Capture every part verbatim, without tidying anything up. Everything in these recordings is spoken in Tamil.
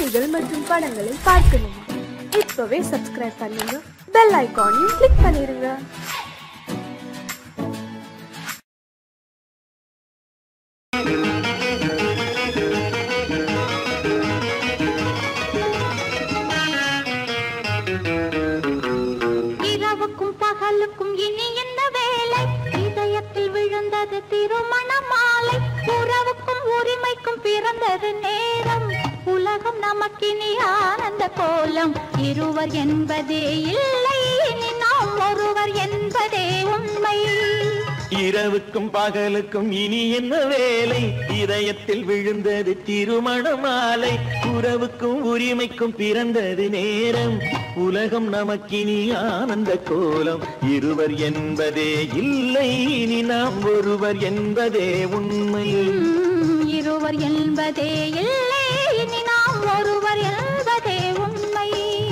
செய்திகள் மற்றும் படங்களை பார்க்கணுமா? இப்பவே சப்ஸ்கிரைப் பண்ணுங்க, பெல் ஐகானையும் கிளிக் பண்ணிருங்க. இரவுக்கும் பகலுக்கும் இனி என்ன வேலை? இதயத்தில் விழுந்தது திருமண மாலை. உறவுக்கும் உரிமைக்கும் பிறந்தது நேரம். உலகம் நமக்கினி ஆனந்த கோலம். இருவர் என்பதே இல்லை, இனி நாம் ஒருவர் என்பதே உண்மை. இரவுக்கும் பகலுக்கும் இனி என்ன வேலை? இதயத்தில் விழுந்தது திருமண மாலை. உறவுக்கும் உரிமைக்கும் பிறந்தது நேரம். உலகம் நமக்கினி ஆனந்த கோலம். இருவர் என்பதே இல்லை, இனி நாம் ஒருவர் என்பதே உண்மை. இருவர் என்பதே இல்லை, இனி நாம் ஒருவர் என்பதே உண்மை.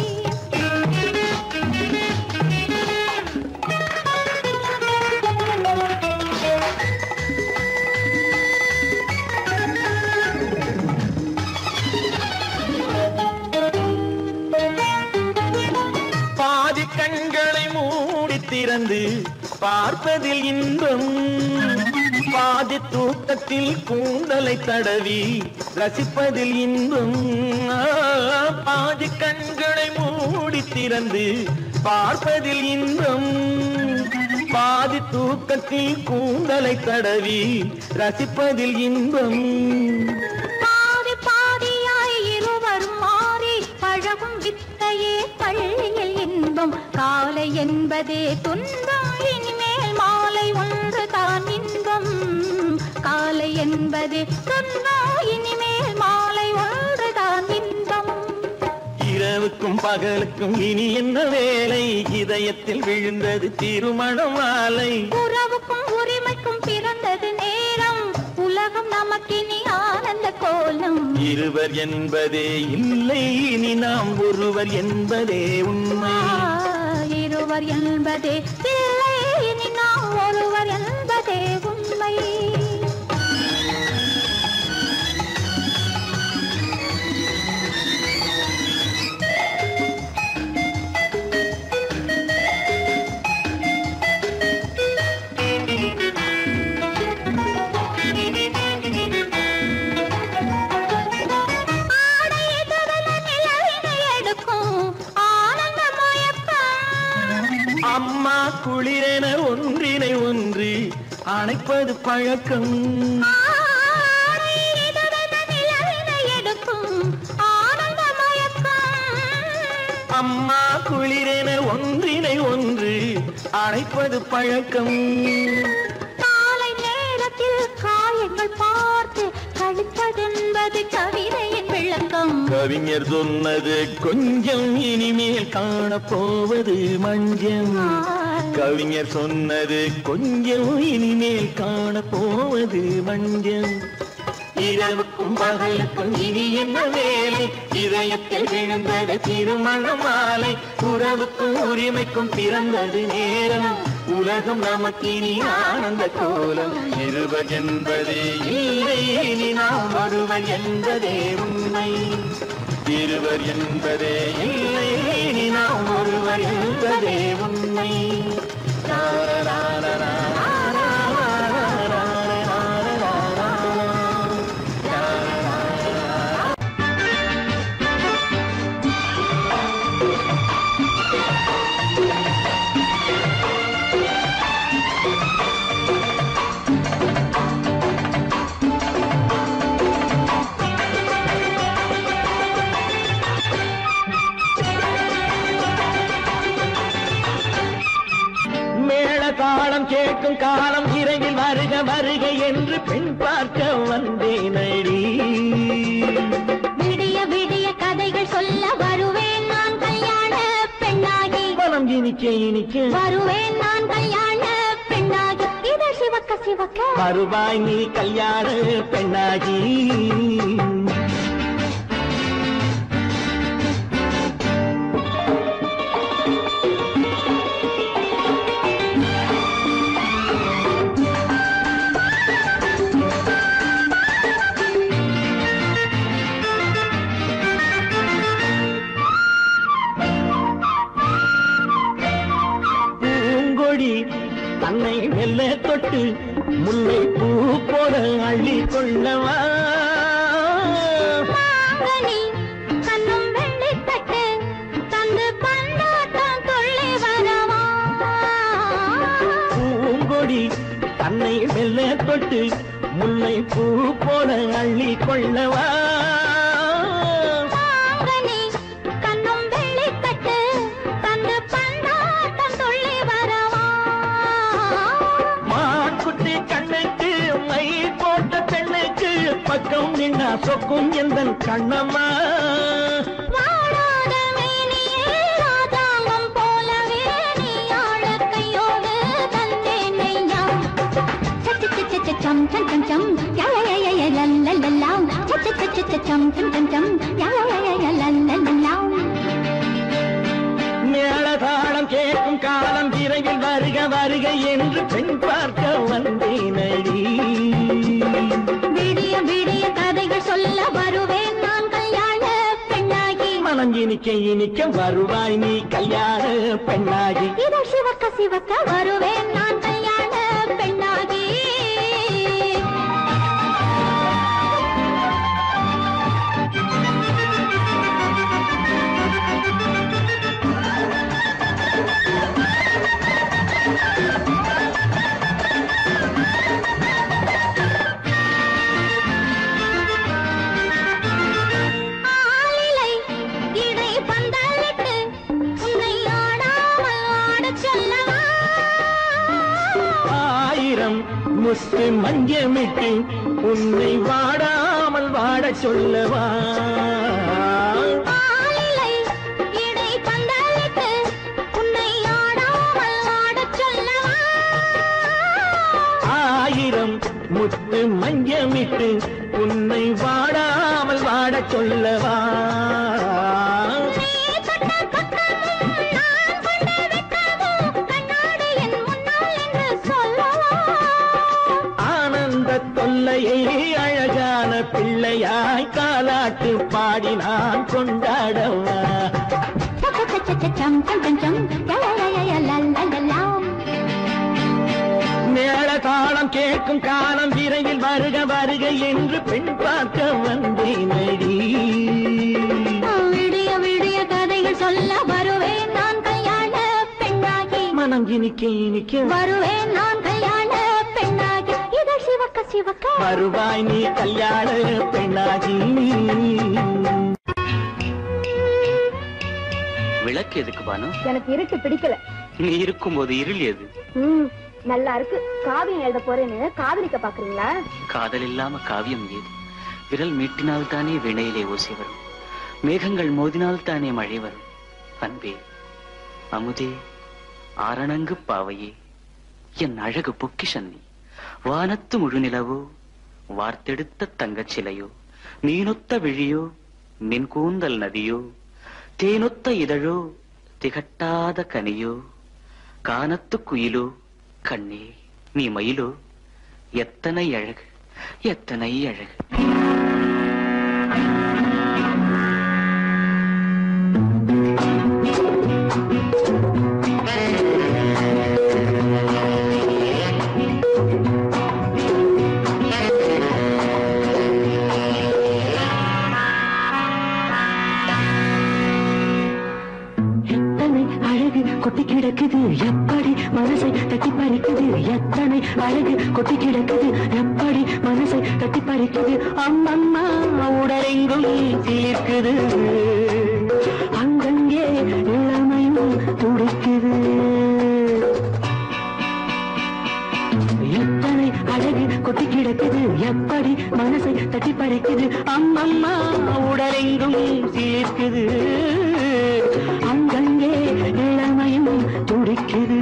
பாதி கண்களை மூடி திறந்து பார்ப்பதில் இன்பம். பாதி தூக்கத்தில் கூந்தலை தடவி ரசிப்பதில் இன்பம். பாதி கண்களை மூடி திறந்து பார்ப்பதில் இன்பம். பாதி தூக்கத்தில் கூந்தலை தடவி ரசிப்பதில் இன்பம். பாதி பாதியாய் இருவர் மாறி பழகும் வித்தையே பள்ளியில் இன்பம். காலை என்பதே துன்பம், இனிமேல் மாலை ஒன்று தான் இன்பம். காலை என்பதே துன்பம், இனிமேல் மாலை ஒன்று தான் இன்பம். இரவுக்கும் பகலுக்கும் இனி என்ன வேலை? இதயத்தில் விழுந்தது திருமண மாலை. உறவுக்கும் உரிமைக்கும் பிறந்தது நேரம். உலகம் நமக்கினி ஆனந்த கோலம். இருவர் என்பதே இல்லை, இனி நாம் ஒருவர் என்பதே உண்மை. இருவர் என்பதே இல்லை, இனி நாம் ஒருவர் என்பதே உண்மை. அம்மா குளிரென ஒன்றினை ஒன்று அணைப்பது பழக்கம். அம்மா குளிரென ஒன்றினை ஒன்று அணைப்பது பழக்கம். காலை நேரத்தில் காயங்கள் பார்த்து கழிப்பதென்பது கவிதையின் விளக்கம். கவிஞர் சொன்னது கொஞ்சம், இனிமேல் காணப்போவது மஞ்சம். கவிஞர் சொன்னது கொஞ்சம், இனிமேல் காணப்போவது மஞ்சம். இரவுக்கும் பகலுக்கும் இனி என்ன வேலை? இதயத்தில் விழுந்தது திருமண மாலை. உறவுக்கும் உரிமைக்கும் பிறந்தது நேரம். உலகம் நமக்கினி ஆனந்த கோலம். இருவர் என்பதே இல்லை, இனி நாம் ஒருவர் என்பதே உண்மை. இருவர் என்பதே இல்லை, இனி நாம் ஒருவர் என்பதே உண்மை. தாளம் கேட்கும் காலம் விரைவில் வருக வருக என்று பெண் பார்க்க வந்தேன் அடி. விடிய விடிய கதைகள் சொல்ல வருவேன் நான் கல்யாண பெண்ணாகி. மனம் இனிக்க இனிக்க வருவேன் நான் கல்யாண பெண்ணாகி. இத சிவக்க சிவக்க வருவாய் நீ கல்யாண பெண்ணாகி. மெல்ல தொட்டு முல்லை பூ போல அள்ளி கொள்ளவா மாங்கனி கண்ணும் வெள்ளி தட்டு தந்து பந்தாட்டம் துள்ளி வரவா பூங்கொடி தன்னை மெல்ல தொட்டு முல்லை பூ போல அள்ளி கொள்ளவா மாங்கனி கண்ணும் வெள்ளி தட்டு தந்து பந்தாட்டம் துள்ளி வரவா மாக்குட்டி கண்ணுக்கு மை போட்ட பெண்ணுக்கு பக்கம் நின்னா சொக்கும் எந்தன் கண்ணம்மா வாழாத மேனியே ராஜாங்கம் போலவே நீ ஆள கையோடு தந்தேன் ஐயா சச்ச சச்ச சச்சம் சம் சம் சம் யா யா யா யா லல்லல்லா சச்ச சச்ச சச்சம் சம் சம் சம் யா யா யா யா லல்லல்லா மேளதாளம் கேட்கும் காலம் விரைவில் வருக வருக என்று பெண் பார்க்க வந்தேனடி விடிய விடிய கதைகள் சொல்ல வருவேன் நான் கல்யாண பெண்ணாகி மனம் இனிக்க இனிக்க வருவாய் நீ கல்யாண பெண்ணாகி இதழ் சிவக்க சிவக்க வருவேன் நான் கல்யாண பெண்ணாகி ஆலிலை இடை பந்தலிட்டு உன்னை ஆடாமல் ஆடச் சொல்லவா ஆயிரம் முத்து மஞ்சமிட்டு உன்னை வாடாமல் வாடச் சொல்லவா ஆலிலை இடை பந்தலிட்டு உன்னை ஆடாமல் ஆடச் சொல்லவா ஆயிரம் முத்து மஞ்சமிட்டு உன்னை வாடாமல் வாடச் சொல்லவா நீ தொட்ட பக்கமும் நான் கொண்ட வெட்கமும் கண்ணாடி என் முன்னால் என்று சொல்லவா ஆனந்த தொல்லையை அழகான பிள்ளையாய் காலாட்டு பாடி நான் கொண்டாடவா சம் சம் சம் சம் யா யா யா யா லல்லல்லா மேளதாளம் கேட்கும் காலம் விரைவில் வருக வருக என்று பெண் பார்க்க வந்தேனடி விடிய விடிய கதைகள் சொல்ல வருவேன் நான் கல்யாண பெண்ணாகி மனம் இனிக்க இனிக்க வருவேன் நான் கல்யாண பெண்ணாகி இதழ் சிவக்க சிவக்க வருவாய் நீ கல்யாண பெண்ணாகி விளக்கு எதுக்கு பானு? எனக்கு இருட்டு பிடிக்கல. நீ இருக்கும்போது இருள் எது? ம் நல்லா இருக்கு. காவியம் எழுத போறேன்னு காதலிக்க பாக்குறீங்களா? காதல் இல்லாம காவியம் ஏது? விரல் மீட்டினால் தானே வினையிலே ஓசை வரும், மேகங்கள் மோதினால் தானே மழை வரும். அன்பே அமுதே ஆரணங்கு பாவையே என் அழகு பொக்கிஷன்னி, வானத்து முழுநிலவோ வார்த்தெடுத்த தங்கச் சிலையோ, நீனொத்த விழியோ நின் கூந்தல் நதியோ, தேனொத்த இதழோ திகட்டாத கனியோ, கானத்து குயிலோ கண்ணே நீ மயிலோ, எத்தனை அழகு எத்தனை அழகு. கொட்டி கிடக்குது எப்படி மனசை தட்டி பறிக்குது, எத்தனை அழகு கொட்டி கிடக்குது எப்படி மனசை தட்டி பறிக்குது. அம்மம்மா உடலெங்கும் சீர்க்குது, அங்கங்கே இளமையும் துடிக்குது. எத்தனை அழகு கொட்டி கிடக்குது எப்படி மனசை தட்டி பறிக்குது. அம்மம்மா உடலெங்கும் சீர்க்குது, அங்கங்கே இளமையும் துடிக்குது.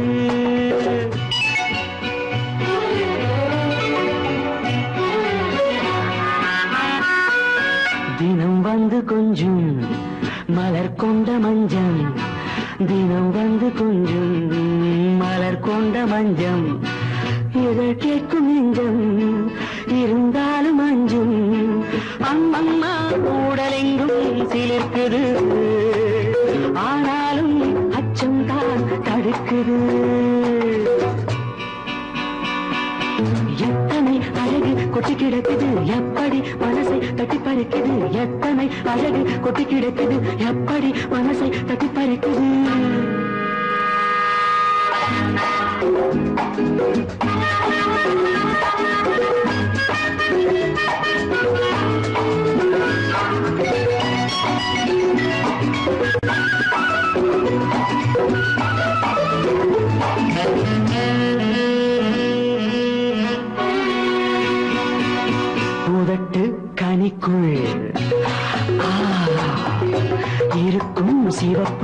தினம் வந்து கொஞ்சம் மலர் கொண்ட மஞ்சம், தினம் வந்து கொஞ்சம் மலர் கொண்ட மஞ்சம், இதழ் கேட்கும் நெஞ்சம் இருந்தாலும் அஞ்சும். அம்மம்மா உடலெங்கும் சிலிர்க்குது, ஆனாலும் அச்சம் தான் தடுக்குது. கொட்டி கிடக்குது எப்படி மனசை தட்டி பறிக்குது எத்தனை அழகு கொட்டி கிடக்குது எப்படி மனசை தட்டி பறிக்குது உதட்டு கனிக்குள் இருக்கும் சிவப்பு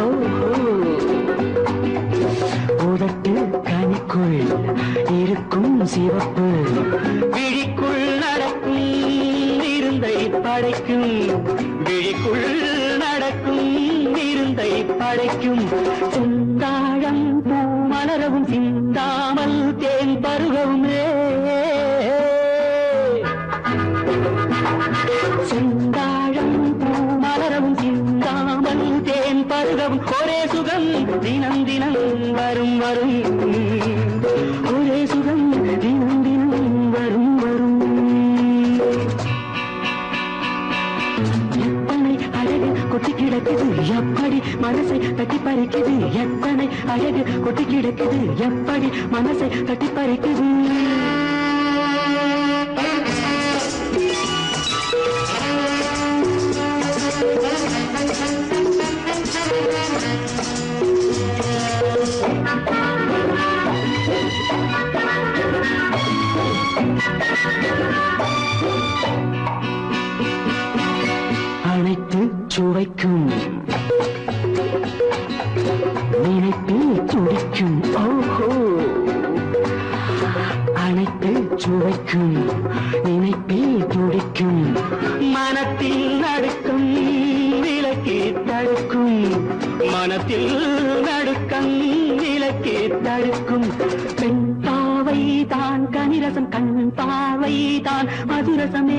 உதட்டு கனிக்குள் இருக்கும் சிவப்பு விழிக்குள் நடக்கும் இருந்தை படைக்கும் விழிக்குள் நடக்கும் இருந்தை படைக்கும் செந்தாழம் பூ மலரவும் சிந்தாமல் தேன் பருகவுமே செந்தாழம் பூ மலரவும் சிந்தாமல் தேன் பருகவும் ஒரே சுகம் தினம் தினம் வரும் வரும் ஒரே சுகம் தினம் தினம் வரும் வரும் எத்தனை அழகு கொட்டி கிடக்குது எப்படி மனசை தட்டி பறிக்குது எத்தனை அழகு கொட்டி கிடக்குது எப்படி மனசை தட்டி பறிக்குது அனைத்து சுவைக்கும் நினைப்பில் துடிக்கும் ஓஹோ அனைத்து சுவைக்கும் நினைப்பில் துடிக்கும் மனத்தில் நடுக்கும் விலக்கி தடுக்கும் மனத்தில் நடுக்கம் விலக்கி தடுக்கும் பெண் பாவை தான் கனிரசம் கண் பாவை தான் மதுரசமே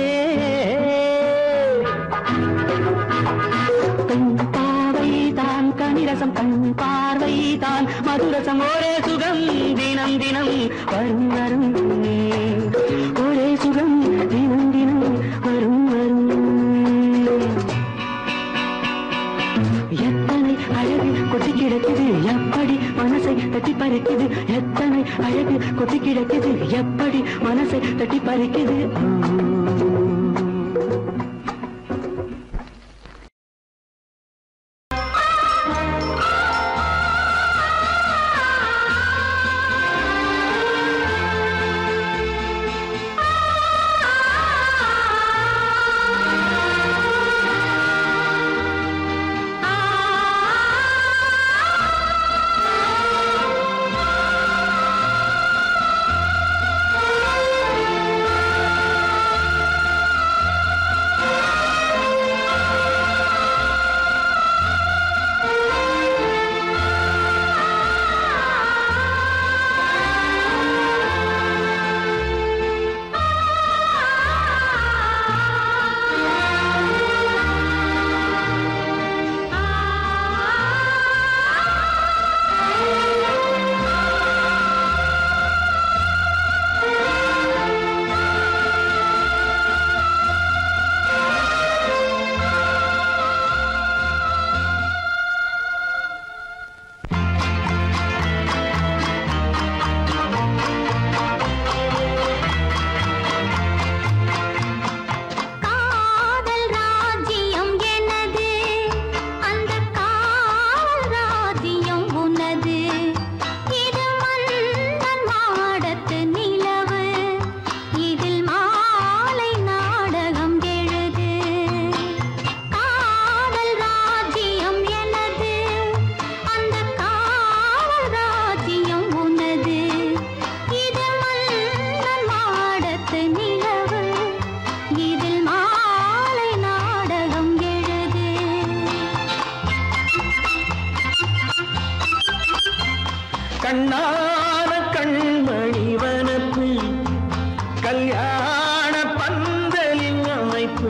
பெண் பாவை தான் கனிரசம் கண் பார்வை தான் மதுரசம் ஒரே சுகம் தினம் தினம் வரும் வரும் ஒரே சுகம் தினம் தினம் வரும் வரும் எத்தனை அழகு கொட்டி கிடக்குது எப்படி மனசை தட்டி பறிக்குது எத்தனை அழகு கொட்டி கிடக்குது எப்படி மனசை தட்டி பறிக்குது கண்ணான கண்மணி வனப்பு கல்யாண பந்தலின் அமைப்பு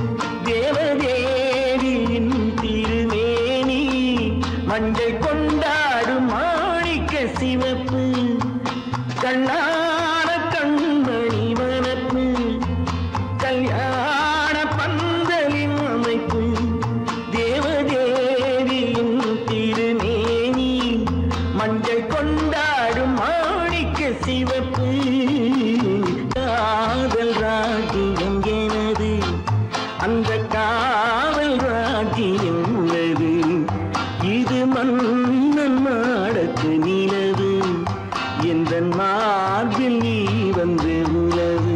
தேவதேவியின் திருமேனி மஞ்சள் கொண்டாடும் மாணிக்க சிவப்பு கண்ணான கண்மணி வனப்பு காவல் ராஜ்யம் உள்ளது. இது மன்னன் மாடத்து நிலவு, எந்த மார்பில் நீ வந்து உலவு.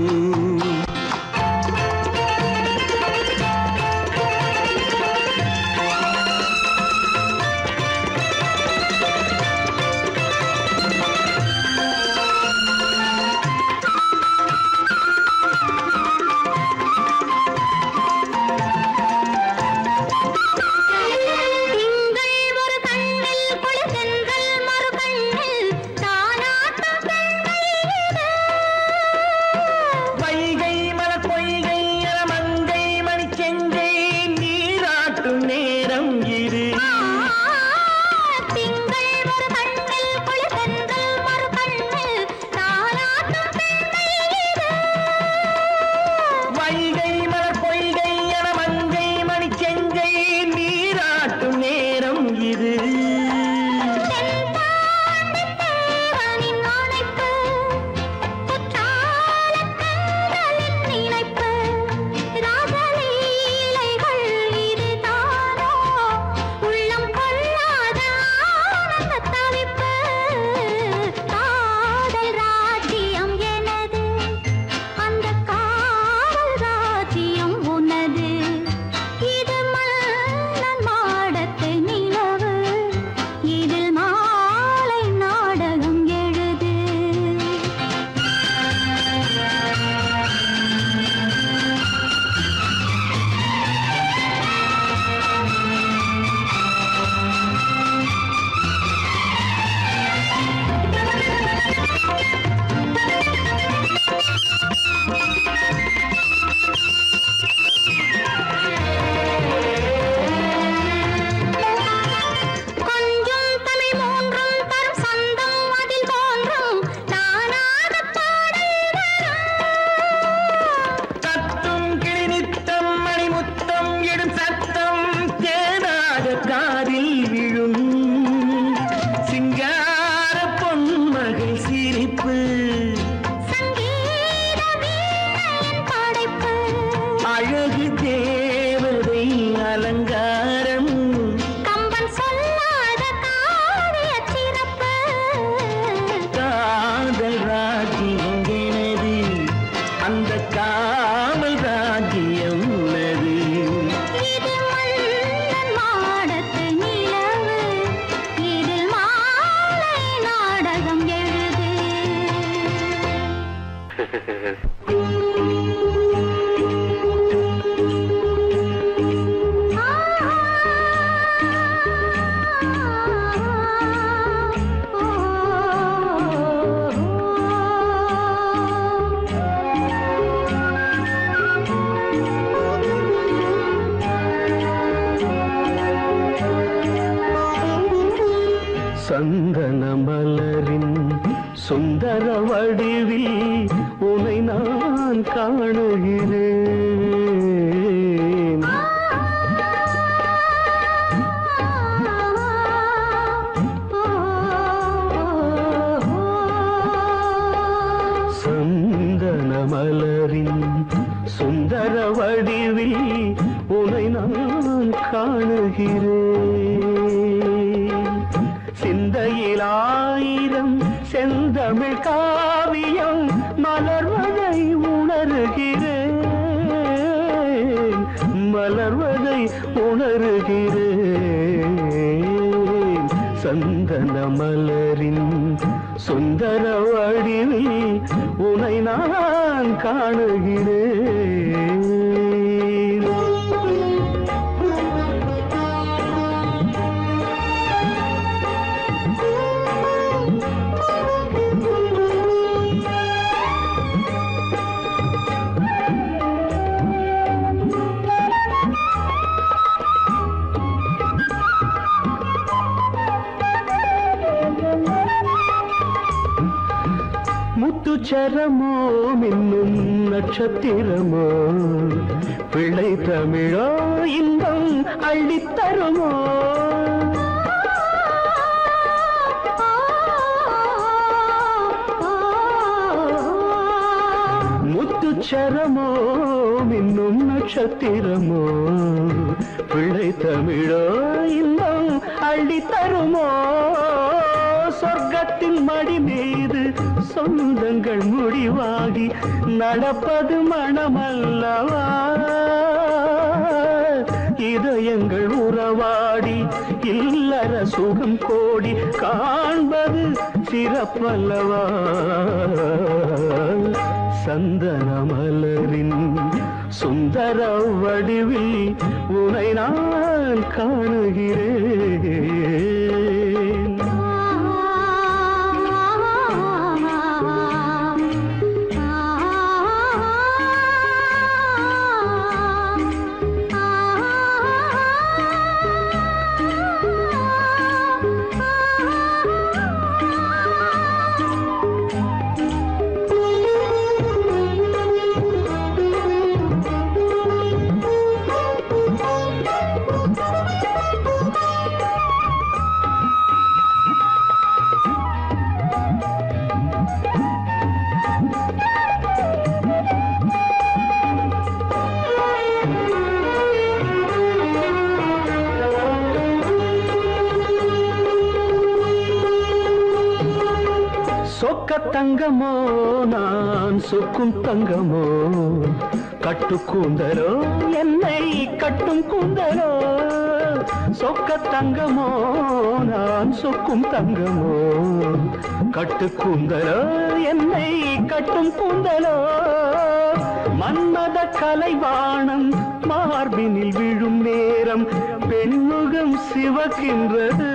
சந்தன மலரின் சுந்தர வடிவில் உன்னை நான் காணுகிறேன். சந்தன மலரின் சுந்தர வடிவில் உன்னை நான் காணுகிறேன். சிந்தையில் ஆயிரம் செந்தமிழ் காவியம் மலர்வதை உணர்கிறேன், மலர்வதை உணர்கிறேன். சந்தன மலரின் சுந்தர வடிவில் உன்னை நான் காணுகிறேன். முத்துச்சரமோ மின்னும் நட்சத்திரமோ பிள்ளை தமிழோ இன்பம் அள்ளித்தருமோ. முத்துச்சரமோ மின்னும் நட்சத்திரமோ பிள்ளை தமிழோ இன்னும் அள்ளி தருமோ சொர்க்கத்தின் மடி மீது சொந்தங்கள் முடிவாகி நடப்பது மனமல்லவா இதயங்கள் உறவாடி இல்லற சுகம் கோடி காண்பது சிறப்பல்லவா சந்தன மலரின் சுந்தர வடிவில் உனை நான் காணுகிறேன் தங்கமோ நான் சொக்கும் தங்கமோ கட்டு கூந்தலோ என்னை கட்டும் கூந்தலோ சொக்க தங்கமோ நான் சொக்கும் தங்கமோ கட்டு கூந்தலோ என்னை கட்டும் கூந்தலோ மன்மத கலைவாணம் மார்பினில் விழும் நேரம் பெண்முகம் சிவக்கின்றது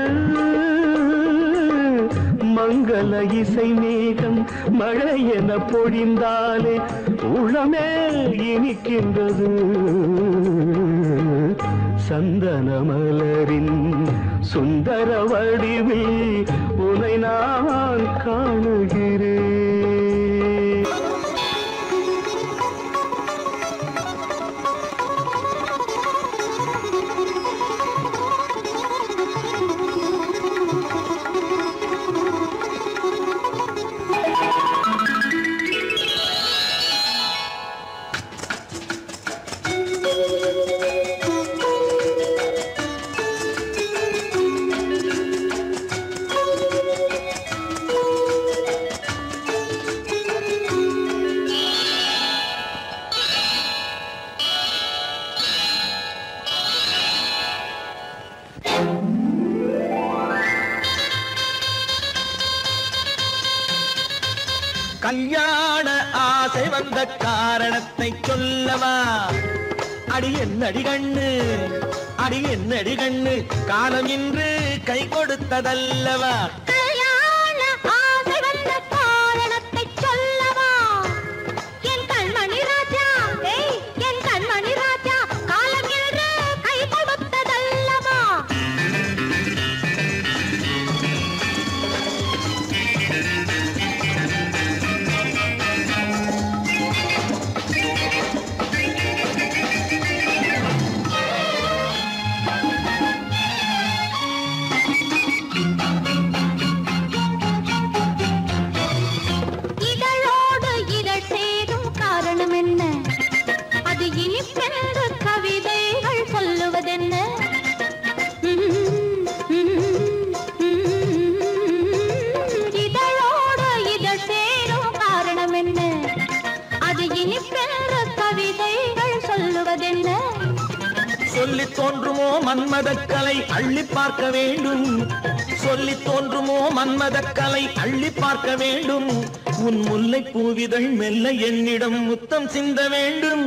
மங்கள இசை மேகம் மழை என பொழிந்தாலே உளமே இனிக்கின்றது சந்தன மலரின் சுந்தர வடிவில் உனை நான் காணுகிறேன் கல்யாண ஆசை வந்த காரணத்தை சொல்லவா அடி என்னடி கண்ணு அடி என்னடி கண்ணு காலம் இன்று கை கொடுத்ததல்லவா கல்யாண ஆசை வந்த காரணத்தை சொல்லவா என் கண்மணி ராஜா என் கண்மணி ராஜா காலம் இன்று கை கொடுத்ததல்லவா சொல்லி தோன்றுமோ மன்மதக்கலை அள்ளி பார்க்க வேண்டும் சொல்லி தோன்றுமோ மன்மதக்கலை அள்ளி பார்க்க வேண்டும் உன் முல்லை பூவிதழ் மெல்ல என்னிடம் முத்தம் சிந்த வேண்டும்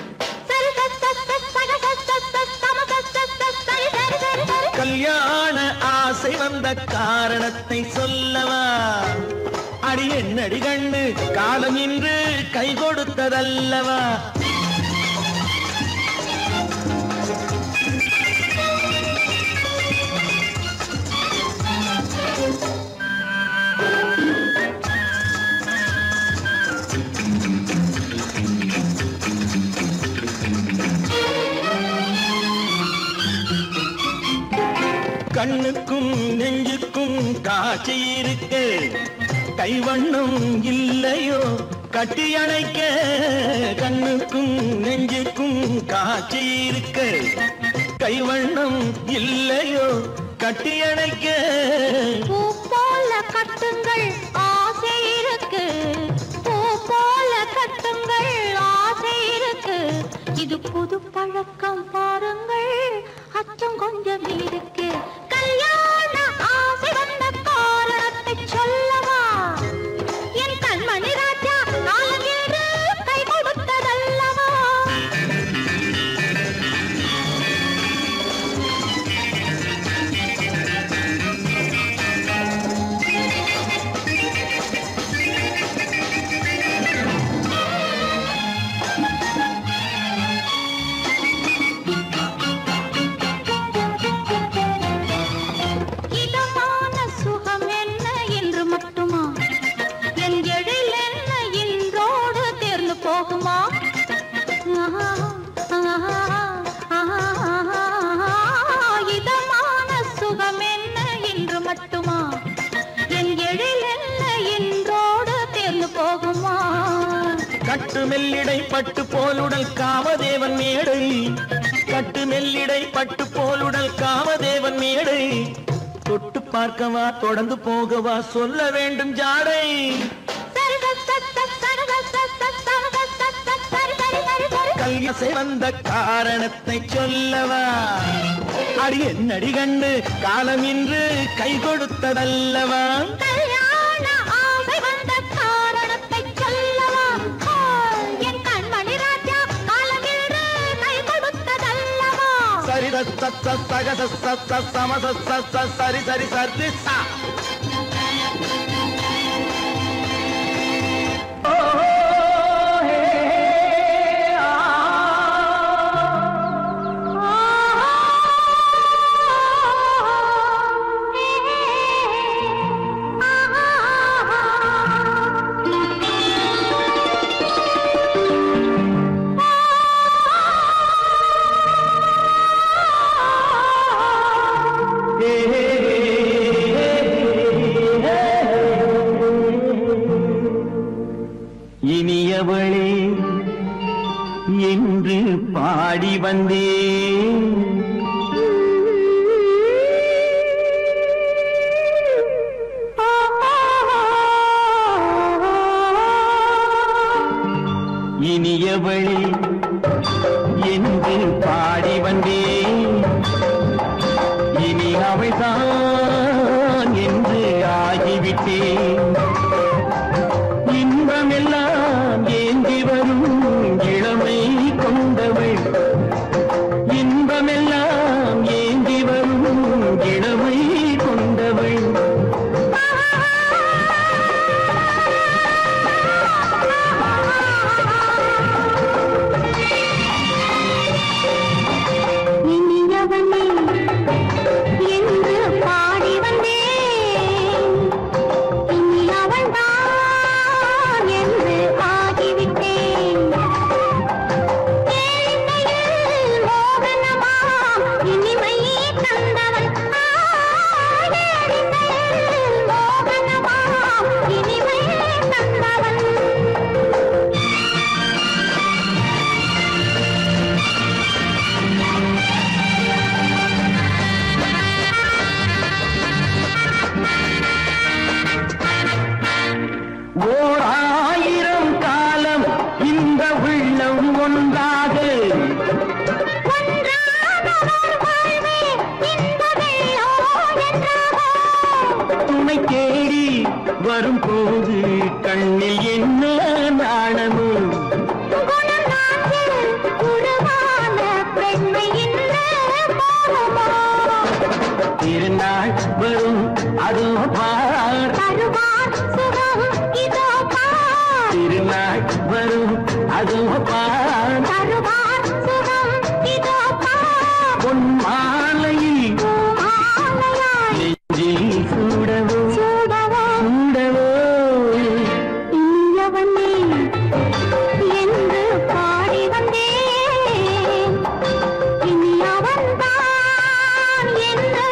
கல்யாண ஆசை வந்த காரணத்தை சொல்லவா அடி என்னடி கண்ணு காலம் இன்று கை கொடுத்ததல்லவா கண்ணுக்கும் நெஞ்சுக்கும் காட்சி இருக்கு கைவண்ணம் இல்லையோ கட்டி அணைக்க கண்ணுக்கும் நெஞ்சுக்கும் காட்சி இருக்க கைவண்ணம் இல்லையோ கட்டி அணைக்க பூ போல கட்டுங்கள் ஆசை இருக்கு பூ போல கட்டுங்கள் ஆசை இருக்கு இது புது பழக்கம் பாருங்கள் அச்சம் கொஞ்சம் இருக்கு கல்யாண ஆசை வந்த காரணத்தை சொல்லவா என் கண்மணி ராஜா நாளங்கேறு கை கொடுத்ததல்லவா இதமான சுகம் என்ன என்று மட்டுமா என் எழில் என்ன என்றோடு தேர்ந்து போகுமா கட்டு மெல்லிடை பட்டு போலுடல் காமதேவன் மேடை கட்டு மெல்லிடை பட்டு போலுடல் காமதேவன் மேடை தொட்டு பார்க்கவா தொடர்ந்து போகவா சொல்ல வேண்டும் ஜாடை கல்யாசை வந்த காரணத்தை சொல்லவா அடி என்னடி கண்டு காலம் இன்று கை கொடுத்ததல்லவா கல்யாண ஆசை வந்த காரணத்தை சொல்லவா என் கண்மணி ராஜா காலம் இன்று கை கொடுத்ததல்லவா சரி சக சம சரி சரி சரி சா இனியவளே என்று பாடி வந்தேன் இனியவளே என்று பாடி வந்தேன் இனி அவள்தான் என்று ஆகிவிட்டேன் இன்பமெல்லாம் ஏந்தி வரும் இளமை கொண்டவள் இன்பமெல்லாம் ஏந்தி வரும் இளமை கொண்டவள் இனியவனே என்று பாடி வந்தேன் இனி அவள்தான் என்று ஆகிவிட்டேன் ஏழையில் மோகனமாம் இனிமை தந்தவன் ஏழையில் மோகனமாம் இனிமை தந்தவன் ஓர் ஆயிரம் காலம் இந்த உள்ளம் ஒன்றாக துணை தேடி வரும்போது கண்ணில் என்ன நாணமும் திருநாள் வரும் அதோ பார் திருநாள் வரும் அதோ பார் பொன் மாலையில் நெஞ்சில் சூடவோ சூடவோ என்று பாடி வந்தேன் இனி அவன்தான் என்று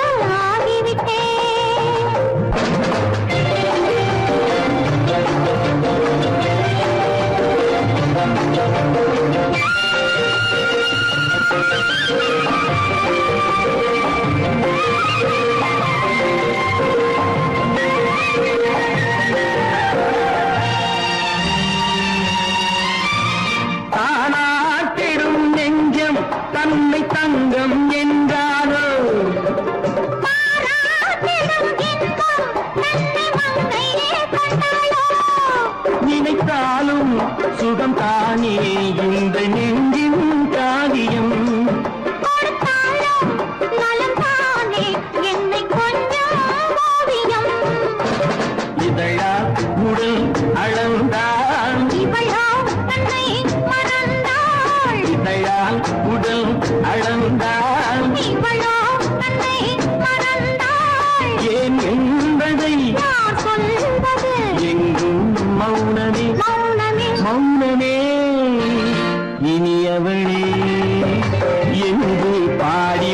ஆகிவிட்டேன் வந்தாள் இவளோ தன்னை மறந்தாள் ஏன் என்பதை யார் சொல்வது எங்கும் மௌனமே மௌனமே மௌனமே இனியவளே என்று பாடி